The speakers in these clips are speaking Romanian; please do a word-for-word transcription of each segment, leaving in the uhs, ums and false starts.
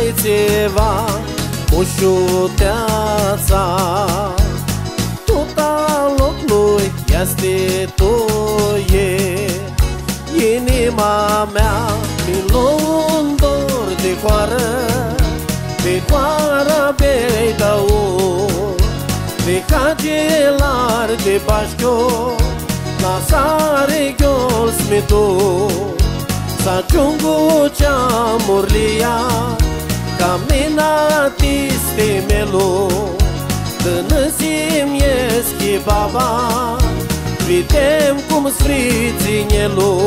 lajceva ușuteața, tuta locului este toie. Inima mea mi-l dor de coară, de coară bei dau, de cagelar de bașco, la sare ghiol smitu, sa ciungu cea murlia, caminatiste melu, dânăsim ieschi baba, videm cum sfriținelu.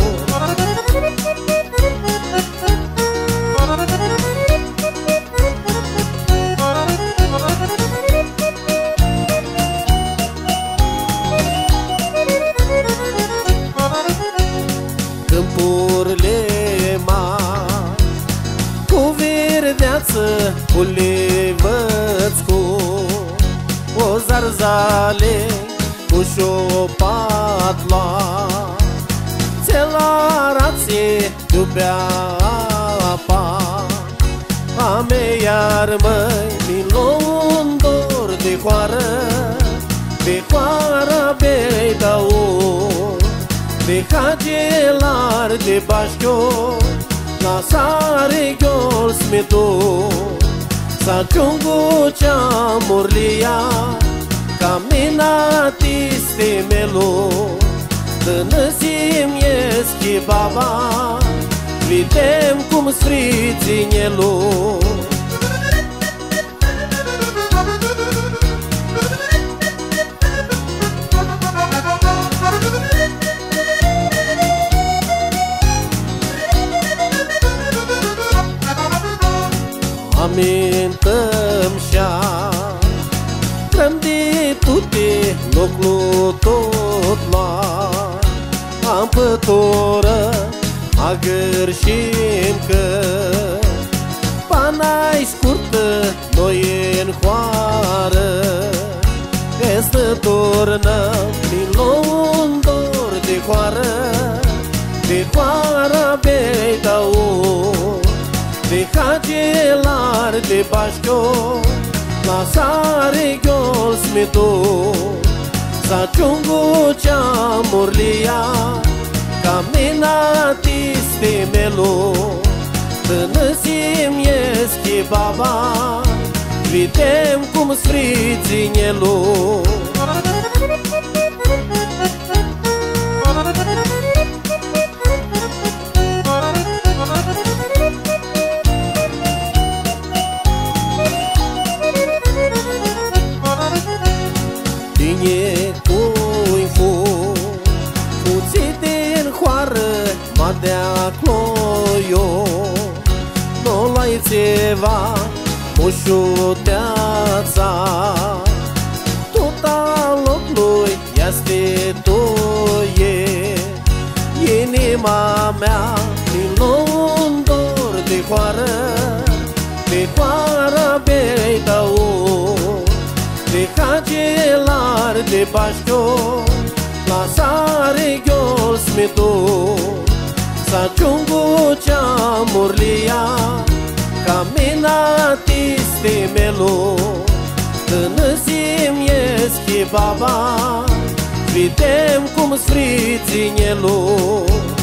Câmpurile mari cu verdeață, cu levăți, cu o zarzale, cu șopatla, țelarație iubea apa. A mea iar măi mi-l dor de coară, de coară bei dau, de cagelar de bașco, la sare ghiol smitu, sa ciungu cea murlia, caminatiste melu, dânăsim ieschi baba, videm cum sfriținelu. Amintăm și-a trăm de tute locul tot la am pătoră a gârșim că pana-i scurtă, noi în hoară, este turnăm mi-l dor de coară, de coară bei dau, de cagelar de bașco, la sare ghiol smitu, sa ciungu cea murlia, caminatiste melu, dânăsim ieschi baba, videm cum sfriținelu. Cine cui fu, puțit din hoară, ma de-a cloio, nu l-ai ceva, ușuteața, tuta locului este toie. Inima mea mi-l dor de coară, de coară bei dau, de cagelar de bașco, la sare ghiol smitu, sa ciungu cea murlia, caminatiste melu, dânăsim ieschi baba, videm cum sfriținelu.